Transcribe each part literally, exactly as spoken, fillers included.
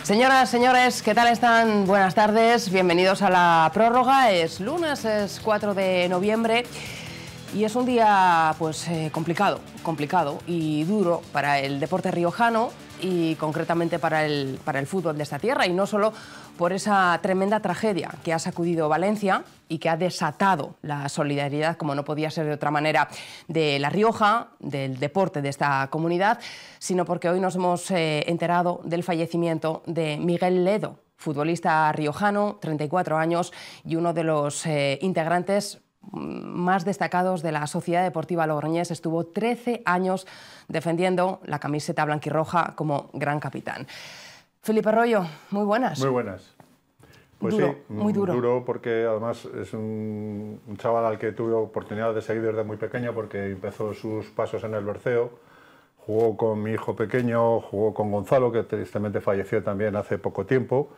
Señoras, señores, ¿qué tal están? Buenas tardes, bienvenidos a la prórroga. Es lunes, es cuatro de noviembre y es un día pues eh, complicado, complicado y duro para el deporte riojano y concretamente para el, para el fútbol de esta tierra, y no solo por esa tremenda tragedia que ha sacudido Valencia y que ha desatado la solidaridad, como no podía ser de otra manera, de La Rioja, del deporte de esta comunidad, sino porque hoy nos hemos eh, enterado del fallecimiento de Miguel Ledo, futbolista riojano, treinta y cuatro años, y uno de los eh, integrantes más destacados de la Sociedad Deportiva Logroñés. Estuvo trece años defendiendo la camiseta blanquirroja como gran capitán. Felipe Arroyo, muy buenas. Muy buenas. Pues duro, sí, muy duro. Duro porque además es un, un chaval al que tuve oportunidad de seguir desde muy pequeño, porque empezó sus pasos en el Berceo, jugó con mi hijo pequeño, jugó con Gonzalo, que tristemente falleció también hace poco tiempo.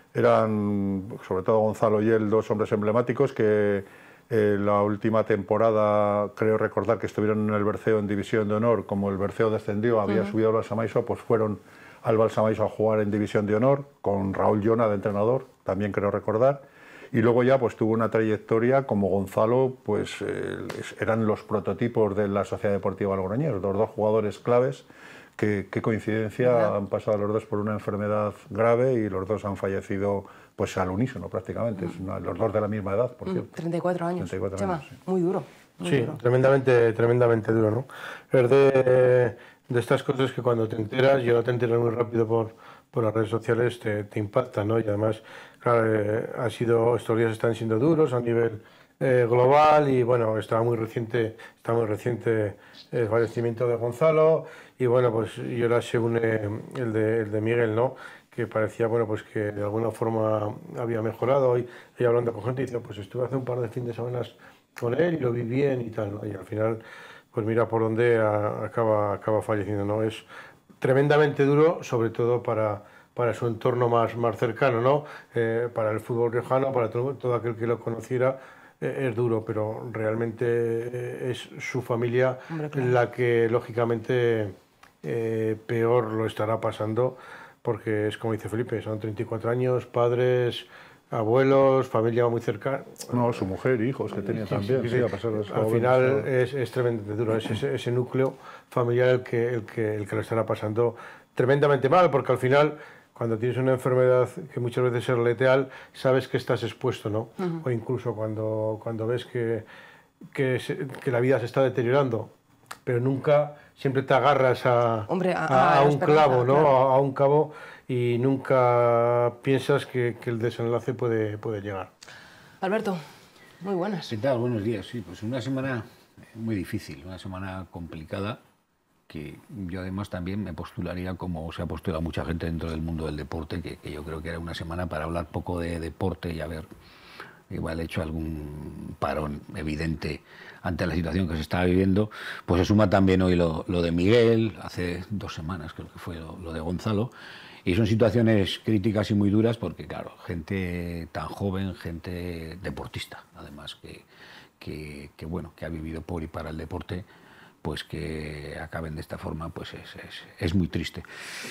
Eran, sobre todo Gonzalo y él, dos hombres emblemáticos que eh, la última temporada, creo recordar que estuvieron en el Berceo en División de Honor. Como el Berceo descendió, había uh-huh. subido al Balsamaiso, pues fueron al Balsamaiso a jugar en División de Honor, con Raúl Llona de entrenador, también creo recordar, y luego ya pues tuvo una trayectoria como Gonzalo, pues eh, eran los prototipos de la Sociedad Deportiva Logroñés, los dos jugadores claves, que, qué coincidencia, ¿verdad? Han pasado los dos por una enfermedad grave y los dos han fallecido pues al unísono prácticamente, mm. es una, los dos de la misma edad, por mm. cierto. treinta y cuatro años, treinta y cuatro Chema, años, sí. Muy duro. Muy sí, duro. tremendamente, tremendamente duro, ¿no? Es de, de estas cosas que cuando te enteras, yo no te enteras muy rápido por, por las redes sociales, te, te impactan, ¿no? Y además, claro, eh, ha sido, estos días están siendo duros a nivel eh, global y bueno, estaba muy reciente, está muy reciente el fallecimiento de Gonzalo y bueno, pues y ahora se une el de, el de Miguel, ¿no? Que parecía, bueno, pues que de alguna forma había mejorado, y, y hablando con gente, dice, pues estuve hace un par de fines de semana con él y lo vi bien y tal, ¿no? Y al final, pues mira por dónde a, acaba, acaba falleciendo, ¿no? Es tremendamente duro, sobre todo para, para su entorno más, más cercano, ¿no? Eh, para el fútbol riojano, para todo, todo aquel que lo conociera, eh, es duro, pero realmente eh, es su familia Hombre, claro. la que, lógicamente, eh, peor lo estará pasando, porque es como dice Felipe, son treinta y cuatro años, padres, abuelos, familia muy cercana. No, su mujer, hijos que tenía sí, también. Sí, sí, sí, sí. A pesar de Al final es, es tremendamente duro, es ese, ese núcleo familiar el que, el, que, el que lo estará pasando tremendamente mal, porque al final, cuando tienes una enfermedad que muchas veces es letal, sabes que estás expuesto, ¿no? Uh-huh. O incluso cuando, cuando ves que, que, se, que la vida se está deteriorando, pero nunca, siempre te agarras a, Hombre, a, a, a un clavo, ¿no? Claro. A, a un cabo, y nunca piensas que, que el desenlace puede, puede llegar. Alberto, muy buenas. ¿Qué tal? Buenos días. Sí, pues una semana muy difícil, una semana complicada, que yo además también me postularía como se ha postulado mucha gente dentro del mundo del deporte, que, que yo creo que era una semana para hablar poco de deporte y haber igual hecho algún parón evidente ante la situación que se estaba viviendo. Pues se suma también hoy lo, lo de Miguel, hace dos semanas creo que fue lo, lo de Gonzalo, y son situaciones críticas y muy duras porque, claro, gente tan joven, gente deportista, además, que, que, que bueno, que ha vivido por y para el deporte, pues que acaben de esta forma, pues es, es, es muy triste.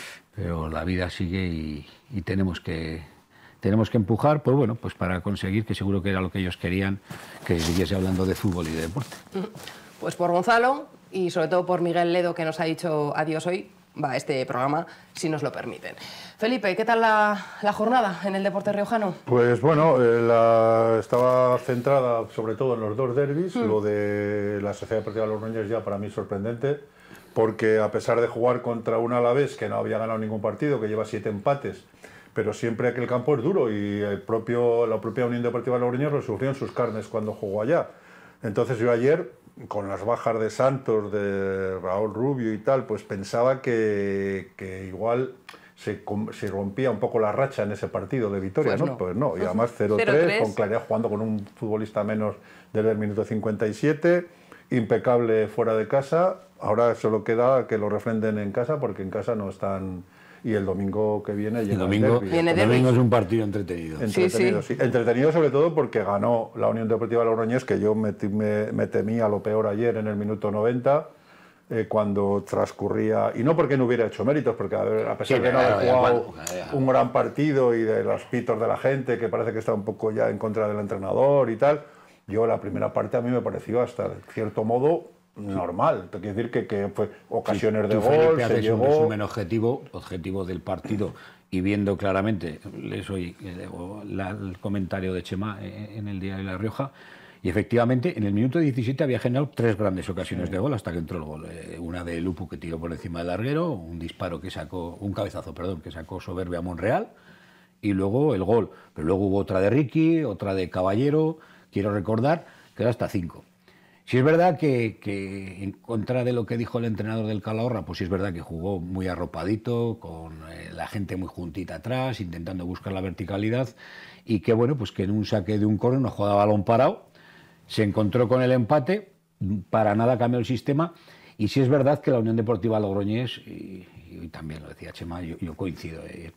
Pero la vida sigue y, y tenemos que tenemos que empujar, pues bueno, pues para conseguir, que seguro que era lo que ellos querían, que siguiese hablando de fútbol y de deporte. Pues por Gonzalo y sobre todo por Miguel Ledo, que nos ha dicho adiós hoy, va este programa, si nos lo permiten. Felipe, ¿qué tal la, la jornada en el deporte riojano? Pues bueno, eh, la, estaba centrada sobre todo en los dos derbis. Mm. Lo de la Sociedad Deportiva Logroñés ya para mí sorprendente, porque a pesar de jugar contra un Alavés que no había ganado ningún partido, que lleva siete empates, pero siempre aquel campo es duro y el propio, la propia Unión Deportiva Logroñés lo sufrió en sus carnes cuando jugó allá. Entonces yo ayer, con las bajas de Santos, de Raúl Rubio y tal, pues pensaba que, que igual se, se rompía un poco la racha en ese partido de victoria, pues ¿no? ¿no? Pues no, y además cero tres, con claridad, jugando con un futbolista menos desde el minuto cincuenta y siete, impecable fuera de casa. Ahora solo queda que lo refrenden en casa, porque en casa no están. Y el domingo que viene llega el domingo, el derbi. el domingo es un partido entretenido. Entretenido, sí, sí. sí. Entretenido sobre todo porque ganó la Unión Deportiva Logroñés, que yo me, me, me temía lo peor ayer en el minuto noventa. eh, cuando transcurría, y no porque no hubiera hecho méritos, porque a, ver, a pesar Sí, de no haber claro, jugado ya, ya. un gran partido y de los pitos de la gente, que parece que está un poco ya en contra del entrenador y tal, yo la primera parte a mí me pareció hasta cierto modo normal. Te quiero decir que, que fue ocasiones Sí, de tú, gol, Felipe, se haces llegó... un resumen objetivo, objetivo del partido y viendo claramente, les oí el comentario de Chema en el diario La Rioja, y efectivamente en el minuto diecisiete había generado tres grandes ocasiones sí. de gol hasta que entró el gol. Eh, una de Lupu que tiró por encima del larguero, un disparo que sacó, un cabezazo, perdón, que sacó Soberbia a Monreal, y luego el gol. Pero luego hubo otra de Ricky, otra de Caballero, quiero recordar, que era hasta cinco. Sí es verdad que, que en contra de lo que dijo el entrenador del Calahorra, pues sí es verdad que jugó muy arropadito, con eh, la gente muy juntita atrás, intentando buscar la verticalidad, y que bueno, pues que en un saque de un córner, una jugada de balón parado, se encontró con el empate, para nada cambió el sistema, y sí es verdad que la Unión Deportiva Logroñés, y, y también lo decía Chema, yo, yo coincido, eh,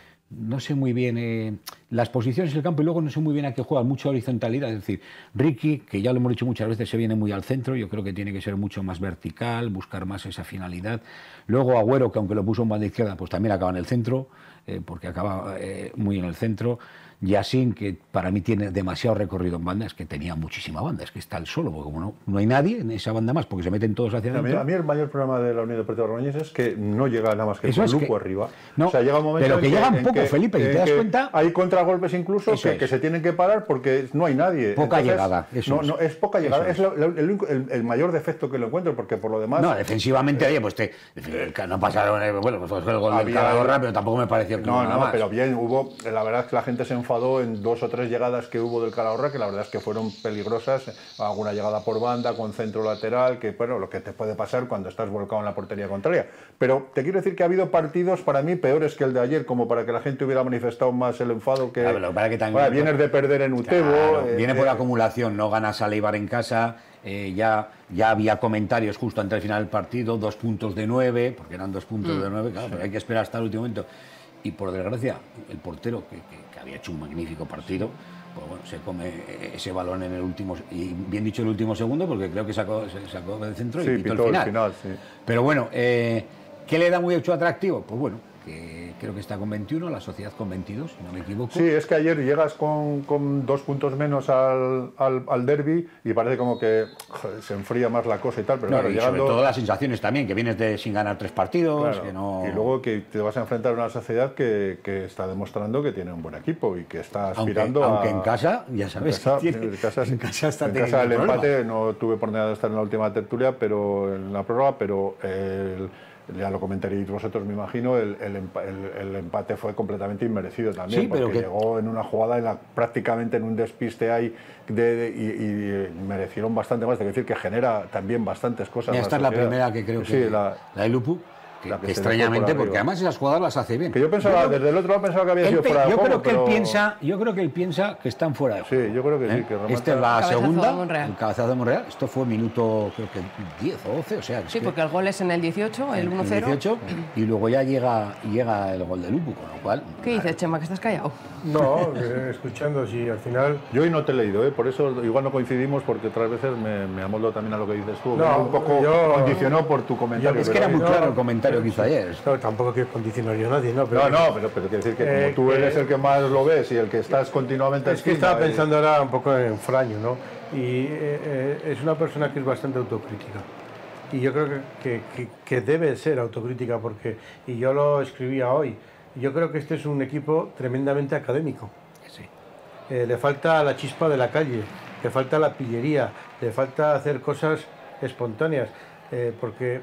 no sé muy bien eh, las posiciones del campo y luego no sé muy bien a qué juega, mucha horizontalidad, es decir, Ricky, que ya lo hemos dicho muchas veces, se viene muy al centro, yo creo que tiene que ser mucho más vertical, buscar más esa finalidad. Luego Agüero, que aunque lo puso en banda izquierda, pues también acaba en el centro, eh, porque acaba eh, muy en el centro. Yassin, que para mí tiene demasiado recorrido en banda, es que tenía muchísima banda, es que está el solo, porque como no, no hay nadie en esa banda más, porque se meten todos hacia adentro. A mí, a mí el mayor problema de la Unión Deportiva Logroñés es que no llega nada más que Eso con es Lupo que, arriba. No, o sea, llega un momento pero que, en llegan en poco, que, Felipe, y te das cuenta... Hay contragolpes incluso que, es. que se tienen que parar porque no hay nadie. Poca Entonces, llegada, eso no, es. No, es poca llegada, es, es lo, el, el, el mayor defecto que lo encuentro, porque por lo demás... No, defensivamente, eh, oye, pues te, no pasaron, bueno, pues fue el gol del Calahorra, pero tampoco me pareció que no, hubo nada no, más. pero bien, hubo, la verdad es que la gente se enfadó en dos o tres llegadas que hubo del Calahorra, que la verdad es que fueron peligrosas, alguna llegada por banda, con centro lateral, que bueno, lo que te puede pasar cuando estás volcado en la portería contraria. Pero te quiero decir que ha habido partidos para mí peores que el de ayer, como para que la gente hubiera manifestado más el enfado que... Claro, para que también, bueno, vienes de perder en Utebo... Claro, eh, viene por eh, acumulación, no ganas a Leibar en casa, eh, ya, ya había comentarios justo antes del final del partido, dos puntos de nueve, porque eran dos puntos mm, de nueve, claro, sí. Pero hay que esperar hasta el último momento. Y por desgracia, el portero, que, que, que había hecho un magnífico partido, pues bueno, se come ese balón en el último, y bien dicho el último segundo, porque creo que sacó, se sacó del centro y sí, pitó, pitó el final. El final sí. Pero bueno, eh, ¿qué le da mucho atractivo? Pues bueno, que creo que está con veintiuno, la Sociedad con veintidós, si no me equivoco. Sí, es que ayer llegas con, con dos puntos menos al, al, al derbi y parece como que joder, se enfría más la cosa y tal, pero no, claro, y llegando... sobre todo las sensaciones también, que vienes de sin ganar tres partidos, claro, que no... y luego que te vas a enfrentar a una sociedad que, que está demostrando que tiene un buen equipo y que está aspirando aunque, a... Aunque en casa, ya sabes, en casa, que tiene... en casa, en casa, está en casa el problema. empate, no tuve por nada de estar en la última tertulia, pero en la prórroga, pero el... ya lo comentaréis vosotros, me imagino, el, el, el, el empate fue completamente inmerecido también, sí, pero porque que... llegó en una jugada en la, prácticamente en un despiste ahí de, de, y, y merecieron bastante más, es decir, que genera también bastantes cosas. Esta es la primera que creo que... Sí, la, la de Lupu. Que, que que extrañamente, por porque además esas jugadas las hace bien. Que yo pensaba, yo desde el otro lado pensaba que había sido fuera de yo juego, creo que pero... él piensa, yo creo que él piensa que están fuera de juego. Sí, yo creo que ¿eh? sí. Que remata... Esta es la cabezazo segunda, el cabezazo de Monreal. Esto fue minuto, creo que diez o doce, o sea... Sí, que porque el gol es en el dieciocho, el uno cero. dieciocho, y luego ya llega, llega el gol de Lupu, con lo cual... ¿Qué dices, Chema, que estás callado? No, eh, escuchando, sí, al final... Yo hoy no te he leído, ¿eh? Por eso igual no coincidimos, porque otras veces me, me amoldo también a lo que dices tú. No, un poco yo, condicionó por tu comentario. Es que era muy no, claro el comentario que hizo ayer. No, tampoco quiero condicionar yo a nadie, ¿no? Pero no, no, pero, pero quiero decir que eh, como tú eres que, el que más lo ves y el que estás continuamente... Es que encima, estaba eh, pensando ahora un poco en Fraño, ¿no? Y eh, eh, es una persona que es bastante autocrítica. Y yo creo que, que, que, que debe ser autocrítica, porque, y yo lo escribía hoy, yo creo que este es un equipo tremendamente académico. Sí. Eh, le falta la chispa de la calle, le falta la pillería, le falta hacer cosas espontáneas, eh, porque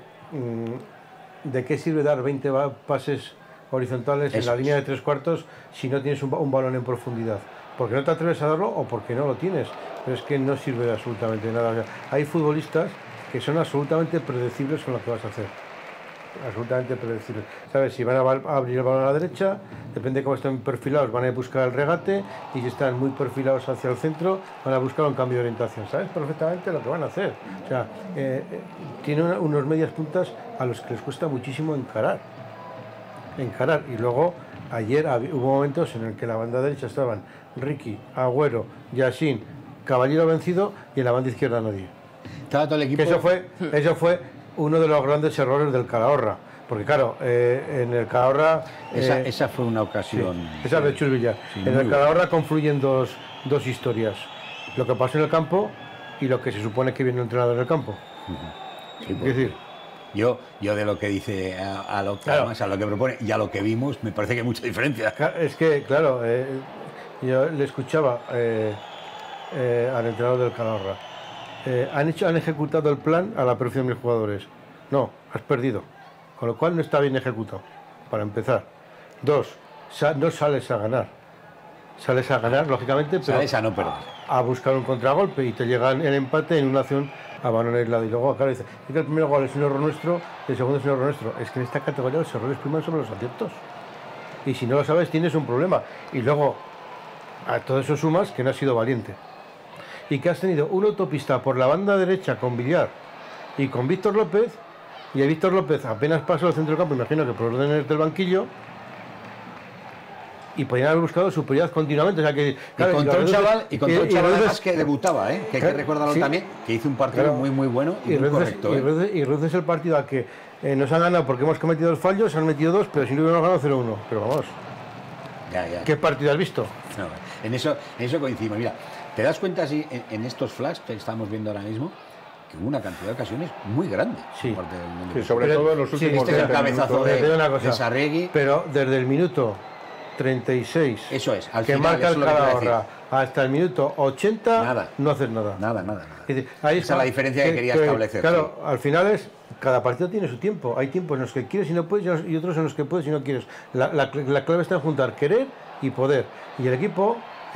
mmm, ¿de qué sirve dar veinte pases horizontales Eso en la línea de tres cuartos si no tienes un, un balón en profundidad? Porque no te atreves a darlo o porque no lo tienes, pero es que no sirve de absolutamente nada. O sea, hay futbolistas que son absolutamente predecibles con lo que vas a hacer. Absolutamente predecibles. ¿Sabes? Si van a abrir el balón a la derecha, depende de cómo estén perfilados, van a buscar el regate, y si están muy perfilados hacia el centro, van a buscar un cambio de orientación. ¿Sabes perfectamente lo que van a hacer? O sea, eh, eh, tiene una, unos medias puntas a los que les cuesta muchísimo encarar. Encarar. Y luego, ayer había, hubo momentos en el que la banda derecha estaban Ricky, Agüero, Yassin, Caballero vencido, y en la banda izquierda nadie. Estaba todo el equipo... Que eso fue, eso fue uno de los grandes errores del Calahorra. Porque claro, eh, en el Calahorra... Eh, esa, esa fue una ocasión... Sí, esa de Chus Villar. Sí, en el Calahorra confluyen dos, dos historias. Lo que pasó en el campo y lo que se supone que viene el entrenador en el campo. Sí, es decir... Yo, yo de lo que dice a, a, lo, claro. además, a lo que propone y a lo que vimos, me parece que hay mucha diferencia. Es que, claro, eh, yo le escuchaba eh, eh, al entrenador del Calahorra. Eh, han, hecho, han ejecutado el plan a la perfección de mis jugadores. No, has perdido. Con lo cual no está bien ejecutado, para empezar. Dos, sa no sales a ganar. Sales a ganar, lógicamente, pero sales a no perder. A, a buscar un contragolpe y te llega el empate en una acción a balón aislado. Y luego, claro, dice, es que el primer gol es un error nuestro, el segundo es un error nuestro. Es que en esta categoría los errores priman sobre los aciertos. Y si no lo sabes, tienes un problema. Y luego, a todo eso sumas que no has sido valiente. Y que has tenido una autopista por la banda derecha con Villar y con Víctor López. Y a Víctor López apenas pasó al centro del campo, imagino que por órdenes del banquillo, y podían haber buscado superioridad continuamente. O sea que, claro, y contra un chaval, y contra y, un chaval y además que debutaba, ¿eh? que hay que recordarlo sí, también, que hizo un partido claro, muy muy bueno y, y muy reduces, correcto. Y, ¿eh? reduces, y reduces el partido a que eh, nos han ganado porque hemos cometido dos fallos, se han metido dos, pero si no hubiéramos ganado cero uno. Pero vamos, ya, ya. ¿qué partido has visto? No, en, eso, en eso coincidimos. Mira, ¿te das cuenta si en, en estos flash que estamos viendo ahora mismo? Que hubo una cantidad de ocasiones muy grande sí. por parte del mundo. Sí, sobre pero, todo en los últimos sí, este es el cabezazo de, de, de, de Sarregui. Pero desde el minuto treinta y seis eso es, al que final, marca eso el es Calahorra hasta el minuto ochenta, nada. no haces nada. Nada, nada, nada. Es decir, ahí Esa es la diferencia que, que quería que, establecer. Claro, sí. al final es, cada partido tiene su tiempo. Hay tiempos en los que quieres y no puedes y otros en los que puedes y no quieres. La, la, la clave está en juntar querer y poder. Y el equipo,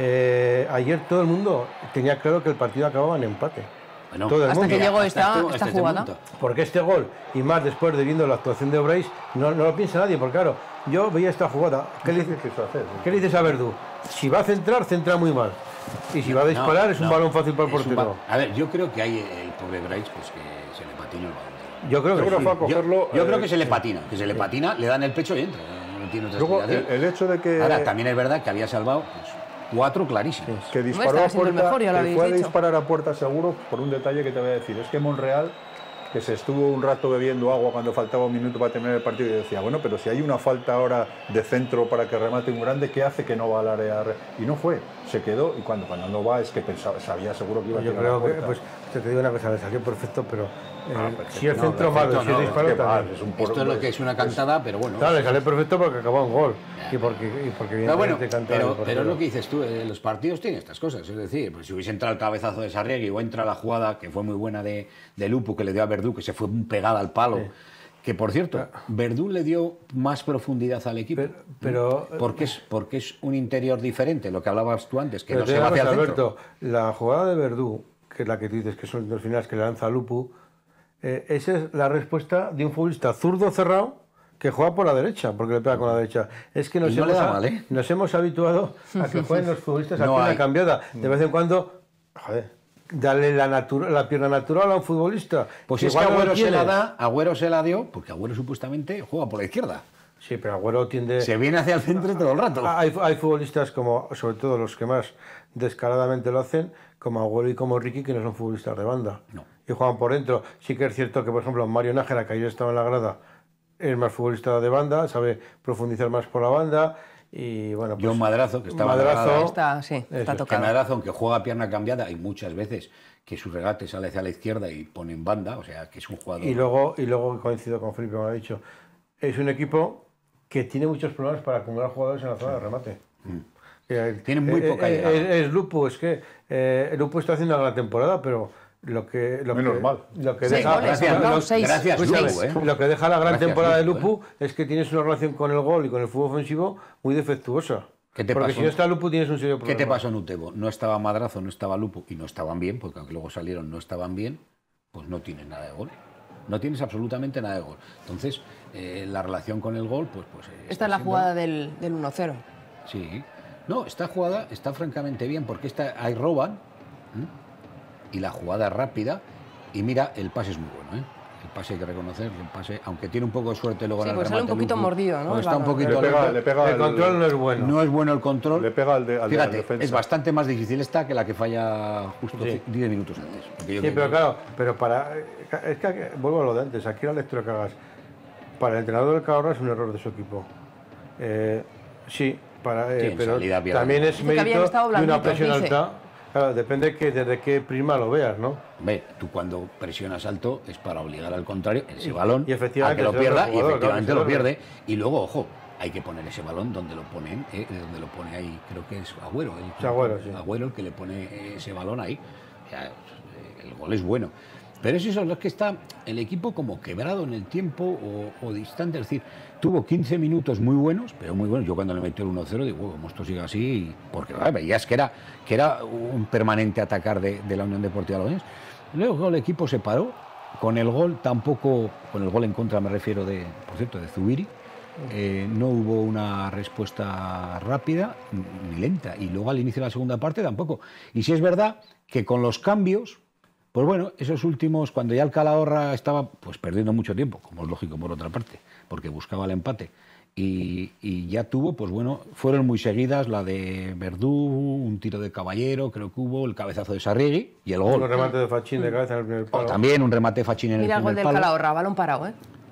eh, ayer todo el mundo tenía claro que el partido acababa en empate. Bueno, todo el hasta mundo. que llegó hasta esta, este, esta hasta jugada. este Porque este gol, y más después de viendo la actuación de Obrais, no, no lo piensa nadie, porque claro, yo veía esta jugada. ¿Qué le dices, ¿qué le dices a Verdú? Si va a centrar, centra muy mal. Y si va a disparar, no, es un no, balón fácil para el portero. A ver, yo creo que hay el pobre Brais, pues que se le patina el balón. Yo creo que, yo creo sí. fue a cogerlo, yo, yo eh, creo que se le sí. patina, que se le patina, le dan el pecho y entra. No tiene otra Luego, el, explicación. el hecho de que... Ahora, también es verdad que había salvado pues, cuatro clarísimos. que No, disparó estaba a siendo el puerta, mejor, ya lo que habéis fue a dicho. disparar a puerta seguro por un detalle que te voy a decir. Es que Monreal, que se estuvo un rato bebiendo agua cuando faltaba un minuto para terminar el partido y decía, bueno, pero si hay una falta ahora de centro para que remate un grande, ¿qué hace que no va al área? Y no fue, se quedó y cuando, cuando no va es que pensaba, sabía seguro que iba a Yo tirar a creo que, puerta. pues, te digo una cosa, le salió perfecto, pero eh, Ah, perfecto. si el No, centro perfecto, malo, si no, el disparo es que también. mal, es un Esto es lo que es una cantada, pero bueno. Claro, le salió perfecto porque acabó en gol. Ya. Y porque, y porque Pero bueno, evidentemente cantaba pero, el pero portero. es lo que dices tú, eh, los partidos tienen estas cosas. Es decir, pues si hubiese entrado el cabezazo de Sarriegui o entra la jugada que fue muy buena de, de Lupu, que le dio a Verdú, que se fue pegada al palo. Sí. Que por cierto, Verdú le dio más profundidad al equipo. Pero, pero porque, es, porque es un interior diferente, lo que hablabas tú antes, que pero no se va hacia el centro. Alberto, la jugada de Verdú, que es la que tú dices que son los finales que le lanza Lupu, eh, esa es la respuesta de un futbolista zurdo cerrado que juega por la derecha, porque le pega con la derecha. Es que nos, Y no hemos, le da mal, ¿eh? nos hemos habituado a que jueguen los futbolistas a No pierna hay. cambiada. De vez en cuando, joder, dale la, natura, la pierna natural a un futbolista. Pues que es que igual no Agüero lo se la tienes. da, Agüero se la dio, porque Agüero supuestamente juega por la izquierda. Sí, pero Agüero tiende... Se viene hacia el centro todo el rato. Hay, hay futbolistas como, sobre todo los que más descaradamente lo hacen, como Agüero y como Ricky, que no son futbolistas de banda. No. Y juegan por dentro. Sí que es cierto que, por ejemplo, Mario Nájera, que ayer estaba en la grada, es más futbolista de banda, sabe profundizar más por la banda. Y bueno, pues, John Madrazo, que estaba Madrazo, en la grada, Está, sí, está Eso. que tocado. Madrazo, aunque juega a pierna cambiada, y muchas veces que su regate sale hacia la izquierda y pone en banda, o sea, que es un jugador... Y luego, y luego coincido con Felipe, como ha dicho, es un equipo que tiene muchos problemas para acumular jugadores en la zona de remate. Eh, Tiene muy eh, poca eh, llegada. Es, es Lupu, es que eh, Lupu está haciendo una gran temporada, pero lo que... Lo Menos que, mal. Lo que Seis deja, goles, lo- ¿no? lo- Seis. Gracias, escúchame, Lupu, ¿eh? lo que deja la gran Gracias, temporada de Lupu, Lupu es que tienes una relación con el gol y con el fútbol ofensivo muy defectuosa. ¿Qué te Porque pasó? si no está Lupu tienes un serio ¿Qué problema. te pasó en Utebo? No estaba Madrazo, no estaba Lupo y no estaban bien, porque aunque luego salieron no estaban bien, pues no tienes nada de gol. No tienes absolutamente nada de gol. Entonces, eh, la relación con el gol, pues... pues eh, Esta es la siendo- jugada del, del uno cero. Sí. No, esta jugada está francamente bien, porque esta, ahí roban, ¿eh? Y la jugada es rápida, y mira, el pase es muy bueno, ¿eh? El pase hay que reconocer, el pase, aunque tiene un poco de suerte luego sí, en el pues remate. sale un poquito Luku, mordido, ¿no? Pues está un Claro. poquito Le pega, lento. le pega el el- control no es bueno. No es bueno el control. Le pega al de, al de- al Fíjate, defensa. es bastante más difícil esta que la que falla justo Sí. diez minutos antes. Porque yo Sí, creo pero que- claro, pero para. Es que aquí- vuelvo a lo de antes, aquí la lectura que hagas. Para el entrenador del Calahorra es un error de su equipo. Eh, sí, para, eh, Sí, en pero salida había- también es Dice que habían mérito estado de una blanditos, presión dice. alta. Claro, depende que desde qué prisma lo veas, ¿no? Ve, tú cuando presionas alto es para obligar al contrario ese balón y efectivamente a que lo se lo da el pierda y jugador, efectivamente claro, lo se lo da. pierde. Y luego, ojo, hay que poner ese balón donde lo ponen, eh, donde lo pone ahí, creo que es Agüero. El, Sí, Agüero, sí. Agüero el que le pone ese balón ahí. O sea, el gol es bueno. Pero es eso, es que está el equipo como quebrado en el tiempo o, o distante. Es decir, tuvo quince minutos muy buenos, pero muy buenos. Yo cuando le metió el uno cero digo, como esto sigue así, porque ah, veías que era, que era un permanente atacar de, de la Unión Deportiva Logroñés. Luego el equipo se paró, con el gol tampoco, con el gol en contra me refiero de, por cierto, de Zubiri. Eh, no hubo una respuesta rápida ni lenta. Y luego al inicio de la segunda parte tampoco. Y sí es verdad que con los cambios, pues bueno, esos últimos, cuando ya el Calahorra estaba pues perdiendo mucho tiempo, como es lógico por otra parte, porque buscaba el empate, y, y ya tuvo, pues bueno, fueron muy seguidas la de Verdú, un tiro de Caballero, creo que hubo, el cabezazo de Sarriegui y el Un gol. remate de Fachín de cabeza en el primer O palo. también un remate Fachín en Mira el el gol primer del palo. Calahorra, balón parado, ¿eh?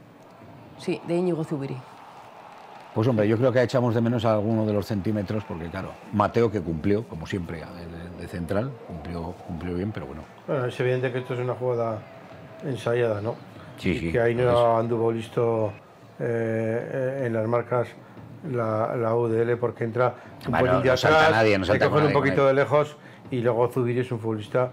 Sí, de Íñigo Zubiri. Pues hombre, yo creo que echamos de menos a alguno de los centímetros, porque claro, Mateo que cumplió, como siempre, de, de central, cumplió, cumplió bien, pero bueno. Bueno, es evidente que esto es una jugada ensayada, ¿no? Sí, Y sí, que ahí pues- no anduvo listo eh, eh, en las marcas la, la U D L porque entra un Bueno, poquito de no salta atrás, nadie, no salta hay que con coger un nadie, poquito con de lejos y luego Zubiri es un futbolista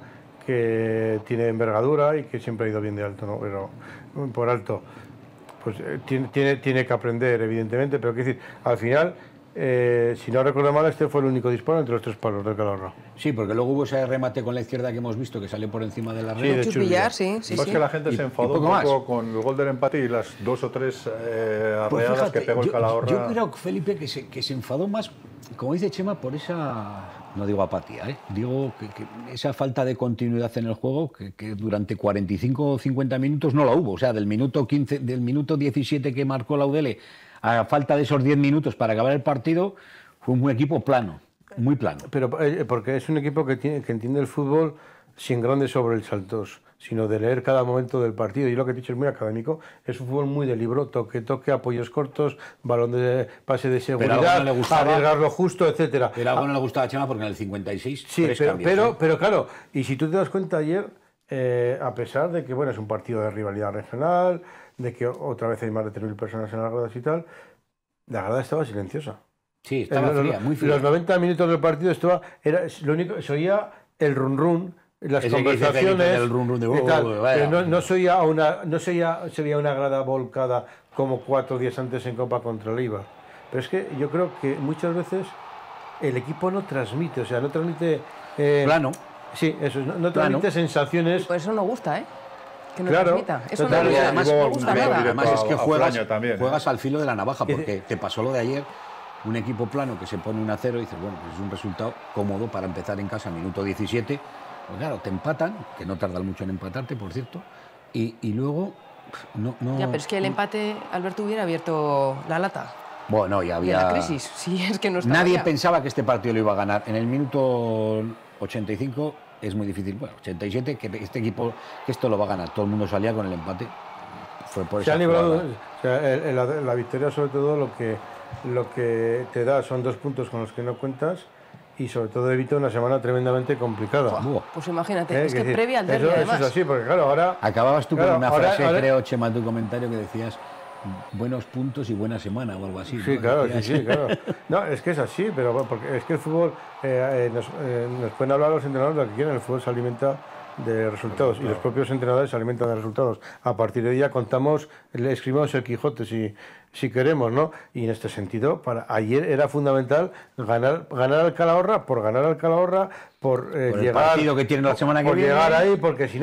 que tiene envergadura y que siempre ha ido bien de alto, ¿no? Pero mm, por alto, pues eh, tiene, tiene, tiene que aprender, evidentemente, pero quiero decir, al final, eh, si no recuerdo mal, este fue el único disparo entre los tres palos del Calahorra. Sí, porque luego hubo ese remate con la izquierda que hemos visto que salió por encima de la red. Sí, de Chus Villar, sí, sí, Pues sí. que la gente Y- se y enfadó poco un más. poco con el gol del empate y las dos o tres eh, Pues arreadas fíjate, que pegó el yo, Calahorra. yo creo, Felipe, que se, que se enfadó más, como dice Chema, por esa, no digo apatía, ¿eh? digo que, que esa falta de continuidad en el juego que, que durante cuarenta y cinco o cincuenta minutos no la hubo. O sea, del minuto quince, del minuto diecisiete que marcó la U D L a falta de esos diez minutos para acabar el partido, fue un equipo plano, muy plano. Pero eh, porque es un equipo que, tiene, que entiende el fútbol sin grandes sobresaltos, sino de leer cada momento del partido. Y lo que he dicho es muy académico, es un fútbol muy de libro, toque, toque, apoyos cortos, balón de pase de algo seguridad, no le gustaba. arriesgar lo justo, etcétera. Pero algo no le gustaba a Chema porque en el cincuenta y seis, Sí, tres pero, cambios. pero, ¿eh? pero claro, y si tú te das cuenta ayer, eh, a pesar de que bueno, es un partido de rivalidad regional, de que otra vez hay más de tres mil personas en las gradas y tal, la grada estaba silenciosa. Sí, estaba En fría, muy fría. Los noventa minutos del partido estaba, era lo único, se oía el run run, las Ese que dice conversaciones, Felipe del run run de, y tal, "Oh, vaya". pero no, no se oía una, no se oía, se veía una grada volcada como cuatro días antes en Copa contra el Eibar. Pero es que yo creo que muchas veces el equipo no transmite, o sea, no transmite eh, Plano. Sí, eso, no, no Plano. transmite sensaciones. Por eso no gusta, ¿eh? Que no Claro, transmita. Eso no, total, gusta, y además hubo no algún gusta video nada. directo. Además es que a- a juegas, Fraño también, ¿eh? juegas al filo de la navaja, Y- porque te pasó lo de ayer, un equipo plano que se pone un a cero y dices, bueno, pues es un resultado cómodo para empezar en casa, minuto diecisiete. Pues claro, te empatan, que no tardan mucho en empatarte, por cierto, y, y luego no, no... Ya, pero es que el empate, Alberto hubiera abierto la lata Bueno, ya de había... la crisis. Sí, es que no estaba Nadie ya. pensaba que este partido lo iba a ganar. En el minuto ochenta y cinco es muy difícil, bueno, ochenta y siete, que este equipo, que esto lo va a ganar. Todo el mundo salía con el empate. Fue por Se esa ha librado, jugada. o sea, el- el- la, la victoria sobre todo lo que, lo que te da son dos puntos con los que no cuentas y sobre todo evita una semana tremendamente complicada. Buah. Pues imagínate, Eh, es que decir, previa al derbi, eso, eso además. es así, porque claro, ahora... Acababas tú claro, con una ahora- frase, ahora- creo, Chema, tu comentario que decías buenos puntos y buena semana o algo así. Sí, ¿no? claro, sí, Decías- sí, claro. No, es que es así, pero bueno, porque es que el fútbol, eh, eh, nos, eh, nos pueden hablar los entrenadores lo que quieran, el fútbol se alimenta de resultados y los propios entrenadores se alimentan de resultados. A partir de ahí ya contamos, le escribimos el Quijote si, si queremos, ¿no? Y en este sentido, para ayer era fundamental ganar, ganar al Calahorra, por ganar al Calahorra, por, eh, Por el llegar... partido que tienen la semana que por viene. llegar ahí, porque si no,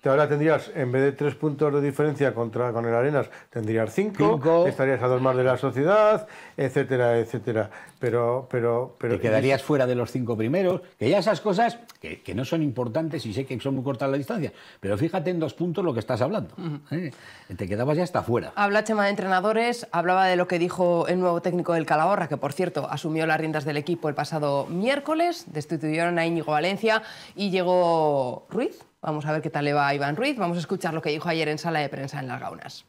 ahora tendrías, en vez de tres puntos de diferencia contra, con el Arenas, tendrías cinco, cinco, estarías a dos más de la Sociedad, etcétera, etcétera. Pero, pero, pero te quedarías fuera de los cinco primeros, que ya esas cosas que, que no son importantes y sé que son muy cortas la distancia, pero fíjate en dos puntos lo que estás hablando. Uh-huh. ¿eh? Te quedabas ya hasta fuera. Habla Chema de entrenadores, hablaba de lo que dijo el nuevo técnico del Calahorra, que por cierto asumió las riendas del equipo el pasado miércoles, destituyeron a Íñigo Valencia y llegó Ruiz. Vamos a ver qué tal le va a Iván Ruiz, vamos a escuchar lo que dijo ayer en sala de prensa en Las Gaunas.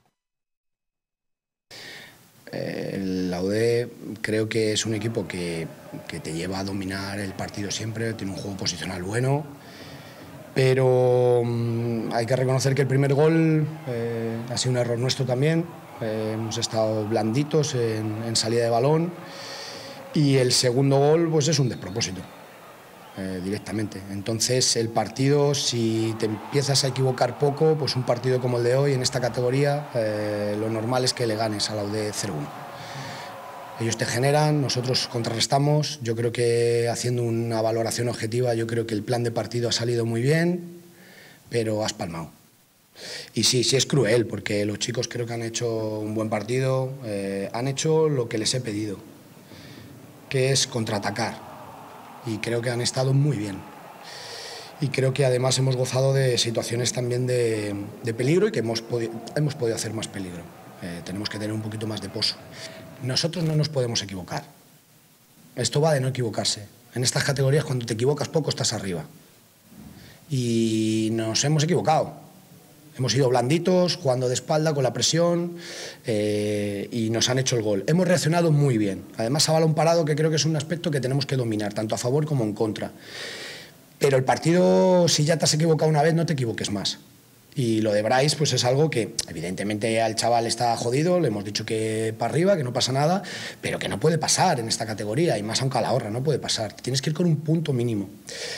El Laude creo que es un equipo que, que te lleva a dominar el partido siempre, tiene un juego posicional bueno, pero um, hay que reconocer que el primer gol eh, ha sido un error nuestro también, eh, hemos estado blanditos en, en salida de balón y el segundo gol pues es un despropósito. Eh, directamente. Entonces el partido, si te empiezas a equivocar poco, pues un partido como el de hoy en esta categoría, eh, lo normal es que le ganes a la U D cero uno. Ellos te generan, nosotros contrarrestamos. Yo creo que haciendo una valoración objetiva, yo creo que el plan de partido ha salido muy bien, pero has palmado. Y sí, sí es cruel, porque los chicos creo que han hecho un buen partido, eh, han hecho lo que les he pedido, que es contraatacar. Y creo que han estado muy bien. Y creo que además hemos gozado de situaciones también de, de peligro y que hemos, podi hemos podido hacer más peligro. Eh, tenemos que tener un poquito más de pozo. Nosotros no nos podemos equivocar. Esto va de no equivocarse. En estas categorías, cuando te equivocas poco, estás arriba. Y nos hemos equivocado. Hemos ido blanditos, jugando de espalda, con la presión, eh, y nos han hecho el gol. Hemos reaccionado muy bien. Además, a balón parado, que creo que es un aspecto que tenemos que dominar, tanto a favor como en contra. Pero el partido, si ya te has equivocado una vez, no te equivoques más. Y lo de Bryce, pues es algo que, evidentemente, al chaval está jodido, le hemos dicho que para arriba, que no pasa nada, pero que no puede pasar en esta categoría, y más a un Calahorra, no puede pasar. Tienes que ir con un punto mínimo.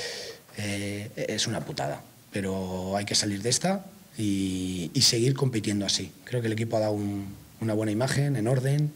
Eh, es una putada, pero hay que salir de esta. Y, y seguir compitiendo así. Creo que el equipo ha dado un, una buena imagen, en orden.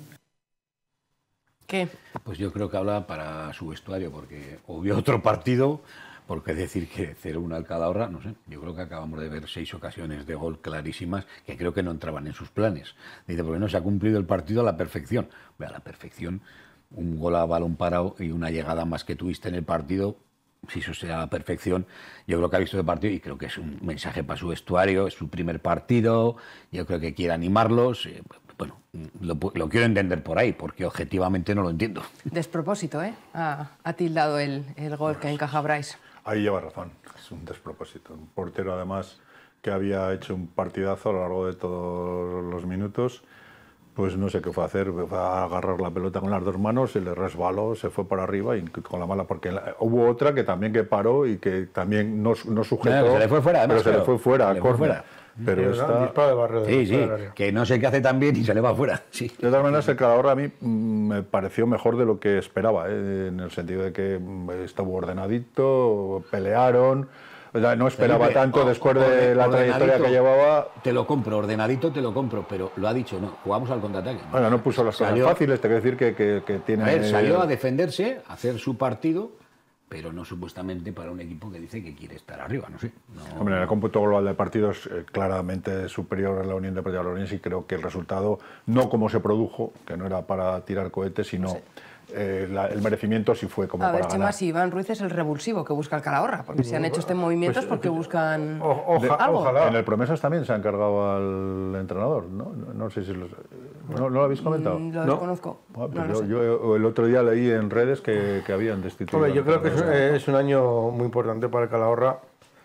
¿Qué? Pues yo creo que habla para su vestuario, porque hubo otro partido, porque decir que cero uno al Calahorra, no sé, yo creo que acabamos de ver seis ocasiones de gol clarísimas que creo que no entraban en sus planes. Dice, porque no se ha cumplido el partido a la perfección. A la perfección, un gol a balón parado y una llegada más que tuviste en el partido. Si eso sea la perfección, yo creo que ha visto el partido y creo que es un mensaje para su vestuario, es su primer partido, yo creo que quiere animarlos, eh, bueno, lo, lo quiero entender por ahí, porque objetivamente no lo entiendo. Despropósito, ¿eh? Ha, ha tildado el, el gol que encaja Bryce. Ahí lleva razón, es un despropósito. Un portero además que había hecho un partidazo a lo largo de todos los minutos, pues no sé qué fue a hacer, fue a agarrar la pelota con las dos manos, se le resbaló, se fue para arriba y con la mala, porque la, hubo otra que también que paró y que también no, no sujetó, no, se le fue fuera, además, pero se le fue fuera, se le fue fuera. Pero está... esta... Sí, sí, que no sé qué hace tan bien y se le va fuera. Sí. De todas maneras, el Calahorra a mí me pareció mejor de lo que esperaba, ¿eh? En el sentido de que estuvo ordenadito, pelearon. O sea, no esperaba Felipe, tanto después de la trayectoria que llevaba. Te lo compro, ordenadito te lo compro, pero lo ha dicho, no, jugamos al contraataque. Bueno, no puso las salió, cosas fáciles, te quiero decir que, que, que tiene... A ver, salió a defenderse, a hacer su partido, pero no supuestamente para un equipo que dice que quiere estar arriba, no sé. No... Hombre, en el cómputo global de partidos eh, claramente superior a la Unión Deportiva Logroñés y creo que el resultado, no como se produjo, que no era para tirar cohetes, sino... Sí. Eh, la, el merecimiento sí fue como a para ver, Chema, ganar. Si Iván Ruiz es el revulsivo que busca el Calahorra, porque si han hecho este movimiento es porque buscan o, oja, algo. Ojalá. En el Promesas también se ha encargado al entrenador, ¿no? No, no sé si los, ¿no, ¿no lo habéis comentado? Mm, lo ¿No? desconozco. Ah, pues no yo, sé. yo el otro día leí en redes que, que habían destituido. Hombre, yo creo que es, es un año muy importante para el Calahorra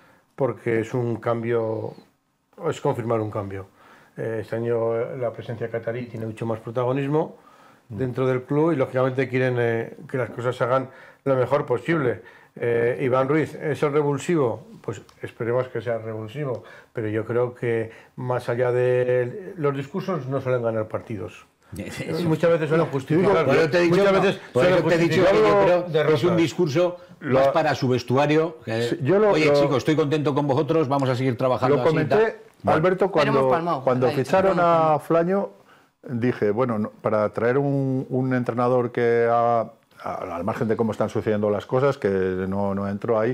porque es un cambio, es confirmar un cambio. Eh, este año la presencia catarí tiene mucho más protagonismo dentro del club y lógicamente quieren eh, que las cosas se hagan lo mejor posible. Eh, Iván Ruiz, ¿es el revulsivo? Pues esperemos que sea revulsivo, pero yo creo que más allá de los discursos no suelen ganar partidos. Eso. Muchas veces suelen justificar. Por eso te he dicho, muchas no, veces por eso te he dicho que yo creo derrotas. que es un discurso lo, más para su vestuario. Que, yo lo, Oye, lo, chicos, estoy contento con vosotros, vamos a seguir trabajando. Lo comenté, así, Alberto, cuando, palmado, cuando ficharon dicho, a Flaño. Dije, bueno, no, para traer un, un entrenador que, a, a, al margen de cómo están sucediendo las cosas, que no, no entro ahí,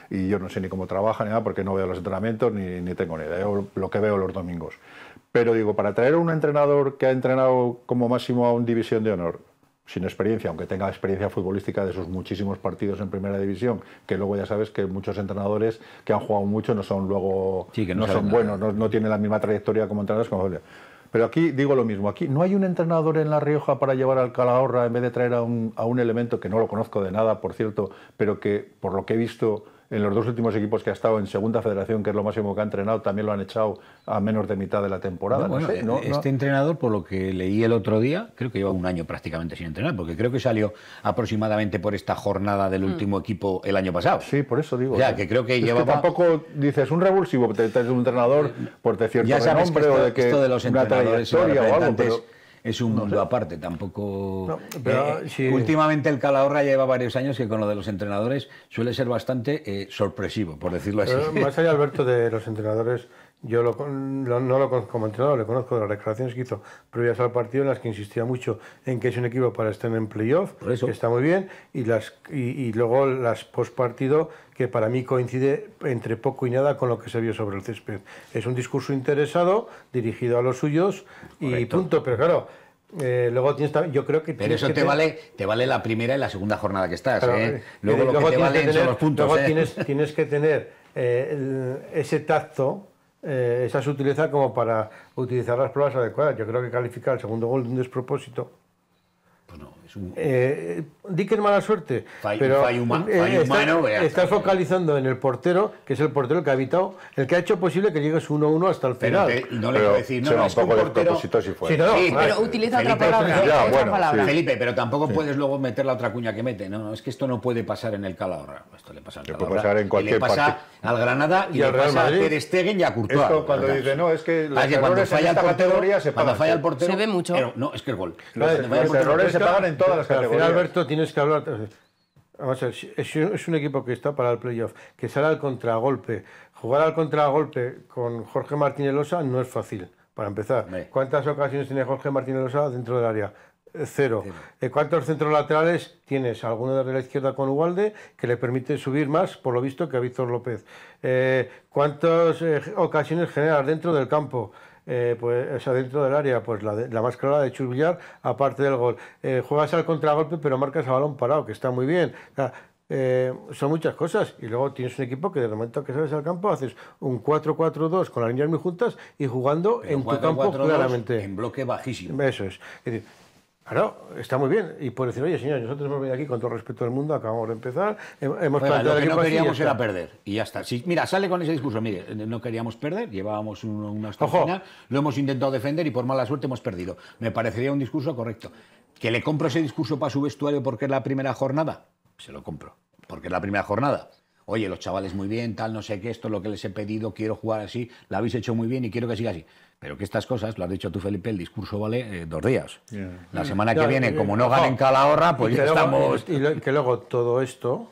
y yo no sé ni cómo trabaja ni nada porque no veo los entrenamientos ni, ni tengo ni idea, yo lo que veo los domingos. Pero digo, para traer a un entrenador que ha entrenado como máximo a un división de honor, sin experiencia, aunque tenga experiencia futbolística de sus muchísimos partidos en primera división, que luego ya sabes que muchos entrenadores que han jugado mucho no son luego sí, que no, no son buenos, no, no tienen la misma trayectoria como entrenadores como pero aquí digo lo mismo, aquí no hay un entrenador en La Rioja para llevar al Calahorra en vez de traer a un, a un elemento que no lo conozco de nada, por cierto, pero que por lo que he visto en los dos últimos equipos que ha estado en Segunda Federación, que es lo máximo que ha entrenado, también lo han echado a menos de mitad de la temporada. No, bueno, no sé, no, este no. entrenador, por lo que leí el otro día, creo que lleva un año prácticamente sin entrenar, porque creo que salió aproximadamente por esta jornada del último mm. equipo el año pasado. Sí, por eso digo. O sea, sí. que creo que es llevaba... que tampoco dices un revulsivo, te traes un entrenador por de cierto ya sabes renombre que esto, o de que esto de los una entrenadores trayectoria o algo, pero... es un mundo no sé. aparte, tampoco... No, pero, eh, sí. Últimamente el Calahorra lleva varios años que con lo de los entrenadores suele ser bastante eh, sorpresivo, por decirlo así. Pero más allá, Alberto, de los entrenadores, yo lo, lo, no lo conozco como entrenador, le conozco de las declaraciones que hizo previas al partido, en las que insistía mucho en que es un equipo para estar en playoff, que está muy bien, y, las, y, y luego las postpartido, que para mí coincide entre poco y nada con lo que se vio sobre el césped. Es un discurso interesado, dirigido a los suyos, y Correcto. punto. Pero claro, eh, luego tienes también, yo creo que... Pero eso que te, te... vale, te vale la primera y la segunda jornada que estás, claro, ¿eh? Luego eh, lo luego que te valen tener, son los puntos, luego ¿eh? tienes, tienes que tener eh, el, ese tacto, eh, esa sutileza como para utilizar las pruebas adecuadas. Yo creo que calificar el segundo gol de un despropósito... Pues no, es un... Eh, di que es mala suerte, Fall, pero fall huma, eh, fall está, humano, estás focalizando en el portero, que es el portero que ha evitado, el que ha hecho posible que llegues uno uno hasta el final. Pero te, y no le quiero decir, no, no, es un poco un portero... si fue. Sí, no, sí, no, pero no, utiliza Felipe, otra palabra. ya, otra bueno, palabra. sí. Felipe, pero tampoco sí. puedes luego meter la otra cuña que mete. No, no, es que esto no puede pasar en el Calahorra. Esto le pasa al Calahorra. Puede pasar en cualquier y le pasa partido. al Granada y, y le pasa a Ter Stegen y a Courtois. Esto cuando dice, no, es que los ah, que cuando errores falla en esta el portero, categoría se cuando pagan. falla el portero... Se ve mucho. Pero, no, es que el gol. Los, Los, los los errores se pagan en todas las pero categorías. Al final, Alberto, tienes que hablar... Vamos a ver, es, es un equipo que está para el playoff, que sale al contragolpe. Jugar al contragolpe con Jorge Martínez Losa no es fácil, para empezar. Sí. ¿Cuántas ocasiones tiene Jorge Martínez Losa dentro del área? Cero. Cero. ¿Cuántos centros laterales tienes? Alguno de la izquierda con Ugalde, que le permite subir más, por lo visto, que a Víctor López. Eh, ¿Cuántas eh, ocasiones generas dentro del campo? Eh, pues, o sea, dentro del área, pues la, de, la más clara de Chus Villar, aparte del gol. Eh, juegas al contragolpe, pero marcas a balón parado, que está muy bien. O sea, eh, son muchas cosas. Y luego tienes un equipo que de momento que sales al campo haces un cuatro cuatro dos con las líneas muy juntas y jugando pero en tu campo claramente. En bloque bajísimo. Eso es. Es decir, claro, está muy bien. Y por decir, oye, señor, nosotros hemos venido aquí con todo respeto del mundo, acabamos de empezar, hemos bueno, lo que no queríamos era está. perder. Y ya está. Sí, mira, sale con ese discurso. Mire, no queríamos perder, llevábamos un, una hasta final, lo hemos intentado defender y por mala suerte hemos perdido. Me parecería un discurso correcto. ¿Que le compro ese discurso para su vestuario porque es la primera jornada? Se lo compro. Porque es la primera jornada. Oye, los chavales muy bien, tal, no sé qué, esto es lo que les he pedido, quiero jugar así, lo habéis hecho muy bien y quiero que siga así. Pero que estas cosas, lo has dicho tú, Felipe, el discurso vale eh, dos días. Yeah. La semana que yeah, viene, yeah, como no ganen Calahorra, pues ya luego, estamos... Y, y que luego todo esto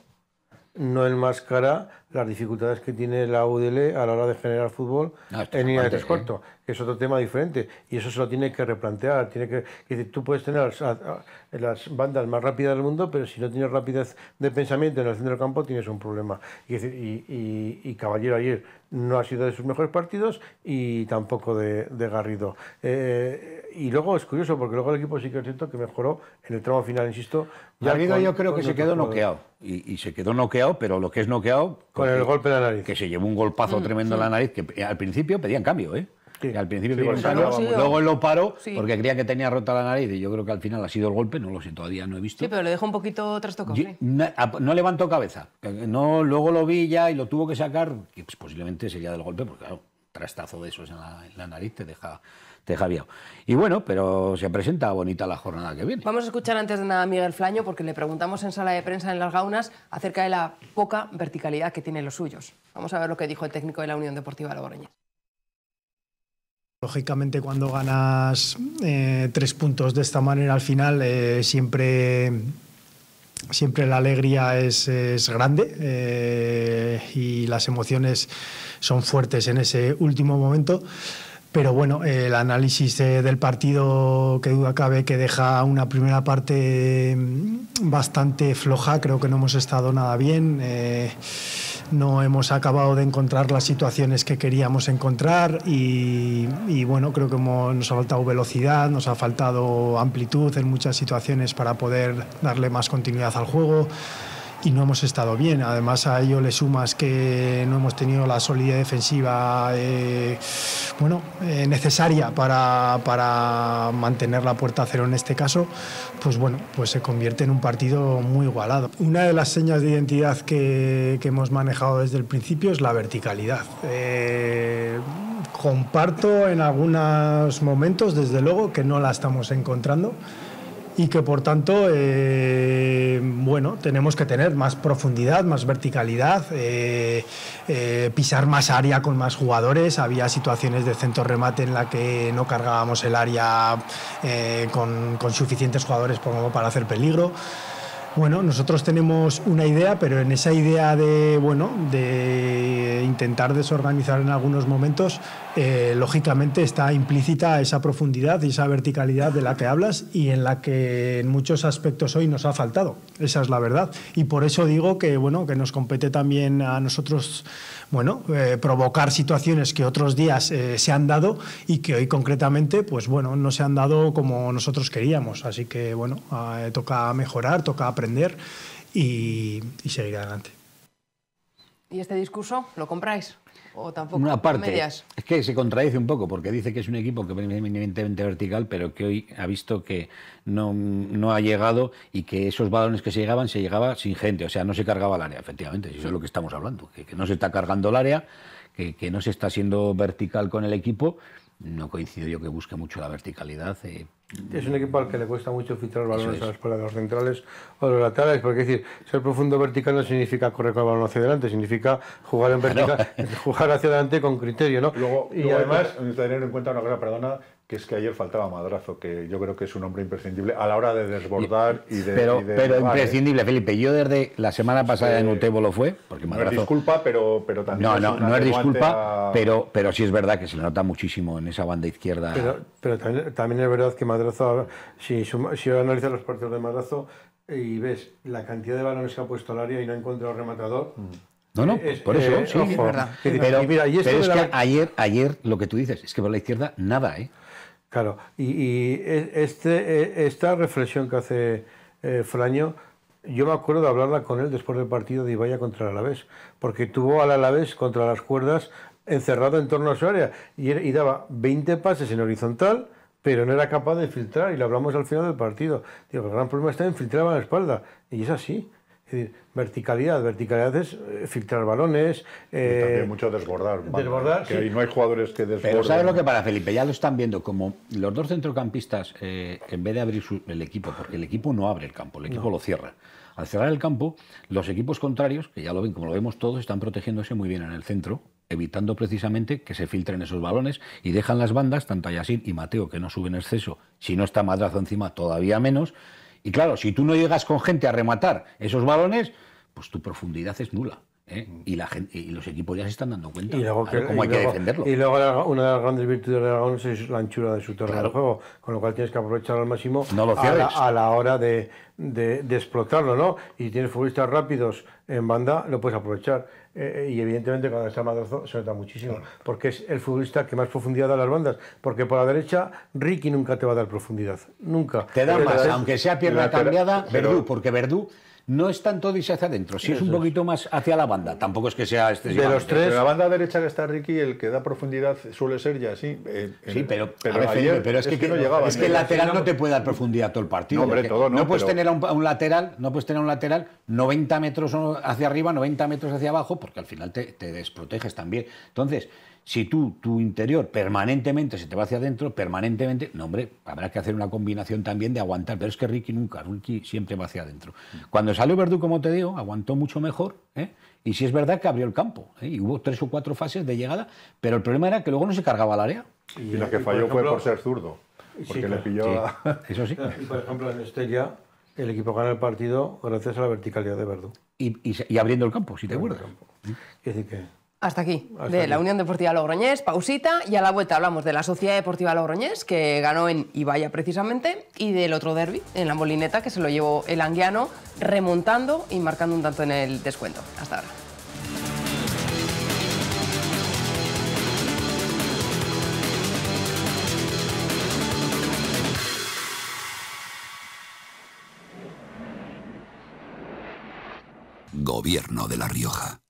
no enmascara las dificultades que tiene la U D L a la hora de generar fútbol no, en línea de tres cuartos, ¿eh? Que es otro tema diferente. Y eso se lo tiene que replantear. Tiene que, que tú puedes tener las, las bandas más rápidas del mundo, pero si no tienes rapidez de pensamiento en el centro del campo, tienes un problema. Y, y, y, y Caballero ayer no ha sido de sus mejores partidos y tampoco de, de Garrido. Eh, y luego es curioso, porque luego el equipo sí que es cierto que mejoró en el tramo final, insisto. Garrido con, yo creo que se quedó noqueado. Y, y se quedó noqueado, pero lo que es noqueado... Con el golpe de la nariz. Que se llevó un golpazo mm, tremendo en sí. la nariz, que al principio pedían cambio, ¿eh? Sí. Que al principio sí, pedían cambio, sí, luego él lo paró sí. porque creía que tenía rota la nariz y yo creo que al final ha sido el golpe, no lo sé, todavía no he visto. Sí, pero le dejó un poquito trastocado. Sí. No, no levantó cabeza, no, luego lo vi ya y lo tuvo que sacar, que pues, posiblemente sería del golpe, porque claro, un trastazo de esos en la, en la nariz te deja... te deja viado. Y bueno, pero se presenta bonita la jornada que viene. Vamos a escuchar antes de nada a Miguel Flaño, porque le preguntamos en sala de prensa en Las Gaunas acerca de la poca verticalidad que tienen los suyos. Vamos a ver lo que dijo el técnico de la Unión Deportiva Logroñés. Lógicamente, cuando ganas eh, tres puntos de esta manera al final, eh, siempre, siempre la alegría es, es grande eh, y las emociones son fuertes en ese último momento. Pero bueno, el análisis eh, del partido, que duda cabe que deja una primera parte bastante floja, creo que no hemos estado nada bien. Eh, no hemos acabado de encontrar las situaciones que queríamos encontrar y, y bueno, creo que hemos, nos ha faltado velocidad, nos ha faltado amplitud en muchas situaciones para poder darle más continuidad al juego. Y no hemos estado bien. Además, a ello le sumas que no hemos tenido la solidez defensiva eh, bueno, eh, necesaria para, para mantener la puerta a cero en este caso, pues bueno, pues se convierte en un partido muy igualado. Una de las señas de identidad que, que hemos manejado desde el principio es la verticalidad. Eh, comparto en algunos momentos, desde luego, que no la estamos encontrando. Y que por tanto, eh, bueno, tenemos que tener más profundidad, más verticalidad, eh, eh, pisar más área con más jugadores. Había situaciones de centro remate en la que no cargábamos el área eh, con, con suficientes jugadores como para hacer peligro. Bueno, nosotros tenemos una idea, pero en esa idea de, bueno, de intentar desorganizar en algunos momentos, eh, lógicamente está implícita esa profundidad y esa verticalidad de la que hablas y en la que en muchos aspectos hoy nos ha faltado. Esa es la verdad. Y por eso digo que, bueno, que nos compete también a nosotros, bueno, eh, provocar situaciones que otros días eh, se han dado y que hoy concretamente, pues bueno, no se han dado como nosotros queríamos. Así que, bueno, eh, toca mejorar, toca aprender y, y seguir adelante. ¿Y este discurso lo compráis? ¿O tampoco? Una parte, medias? Es que se contradice un poco, porque dice que es un equipo que es eminentemente vertical, pero que hoy ha visto que no, no ha llegado y que esos balones que se llegaban, se llegaba sin gente, o sea, no se cargaba el área, efectivamente, eso es lo que estamos hablando, que, que no se está cargando el área, que, que no se está siendo vertical con el equipo. No coincido yo que busque mucho la verticalidad. Eh. Es un equipo al que le cuesta mucho filtrar balones a la espalda de los centrales o de los laterales, porque es decir, ser profundo vertical no significa correr con el balón hacia adelante, significa jugar en vertical, claro. Jugar hacia adelante con criterio, ¿no? Luego, y luego además, hay que tener en cuenta una cosa, perdona, que es que ayer faltaba Madrazo, que yo creo que es un hombre imprescindible a la hora de desbordar y, y de... Pero, y de pero jugar, imprescindible, ¿eh? Felipe. Yo desde la semana pasada en Utebo lo fue, porque Madrazo... No es disculpa, pero, pero también... No, es no, una no es disculpa, a... pero, pero sí es verdad que se le nota muchísimo en esa banda izquierda. Pero, pero también, también es verdad que Madrazo, si, si analizas los partidos de Madrazo y ves la cantidad de balones que ha puesto al área y no ha encontrado rematador... No, no, es, por eso, eh, sí, ojo, es verdad. Que, pero, y mira, y pero es la... que ayer, ayer, lo que tú dices, es que por la izquierda, nada, ¿eh? Claro, y, y este, esta reflexión que hace eh, Fraño, yo me acuerdo de hablarla con él después del partido de Ibaya contra el Alavés, porque tuvo al Alavés contra las cuerdas encerrado en torno a su área y, y daba veinte pases en horizontal, pero no era capaz de filtrar, y lo hablamos al final del partido. Digo, el gran problema está en filtrar a la espalda, y es así. Es decir, verticalidad, verticalidad es eh, filtrar balones... Eh, y también mucho desbordar. Desbordar, que sí. ahí no hay jugadores que desborden. Pero ¿sabes lo que para Felipe? Ya lo están viendo, como los dos centrocampistas, eh, en vez de abrir su, el equipo, porque el equipo no abre el campo, el equipo no. lo cierra. Al cerrar el campo, los equipos contrarios, que ya lo ven, como lo vemos todos, están protegiéndose muy bien en el centro, evitando precisamente que se filtren esos balones y dejan las bandas, tanto a Yacine y Mateo, que no suben exceso, si no está Madrazo encima, todavía menos. Y claro, si tú no llegas con gente a rematar esos balones, pues tu profundidad es nula, ¿eh? Y, la gente, y los equipos ya se están dando cuenta y luego claro, que, cómo hay y luego, que defenderlo. Y luego una de las grandes virtudes de Aragón es la anchura de su terreno claro. de juego, con lo cual tienes que aprovechar al máximo no lo a, la, a la hora de, de, de explotarlo, ¿no? Y si tienes futbolistas rápidos en banda, lo puedes aprovechar. Eh, y evidentemente cuando está Madrazo se nota muchísimo, claro. porque es el futbolista que más profundidad da a las bandas, porque por la derecha Ricky nunca te va a dar profundidad, nunca. Te da pero más, es, aunque sea pierna cambiada, pero, Verdú, porque Verdú no es tanto de irse hacia adentro, si es un poquito más hacia la banda, tampoco es que sea excesivamente. De los tres, pero la banda derecha que está Ricky, el que da profundidad suele ser ya así. Eh, sí, pero, pero, ver, ayer, pero es, es que, que no llegaba. Es que el lateral no te puede dar profundidad todo el partido. No, hombre, todo no, no puedes pero... tener a un, a un lateral, no puedes tener un lateral noventa metros hacia arriba, noventa metros hacia abajo, porque al final te, te desproteges también. Entonces, si tú, tu interior permanentemente se te va hacia adentro, permanentemente, no hombre, habrá que hacer una combinación también de aguantar, pero es que Ricky nunca, Ricky siempre va hacia adentro. Cuando salió Verdú, como te digo, aguantó mucho mejor, ¿eh? Y sí es verdad que abrió el campo, ¿eh? Y hubo tres o cuatro fases de llegada, pero el problema era que luego no se cargaba el área. Y, y la que falló por ejemplo, fue por ser zurdo, porque sí, le claro, pilló... Sí, a... eso sí. Y por ejemplo en Estella el equipo gana el partido gracias a la verticalidad de Verdú. Y, y, y abriendo el campo, si te acuerdas. Es decir que... Hasta aquí, Hasta de aquí. la Unión Deportiva Logroñés, pausita, y a la vuelta hablamos de la Sociedad Deportiva Logroñés, que ganó en Ibaya precisamente, y del otro derbi, en la Molineta, que se lo llevó el anguiano, remontando y marcando un tanto en el descuento. Hasta ahora. Gobierno de La Rioja.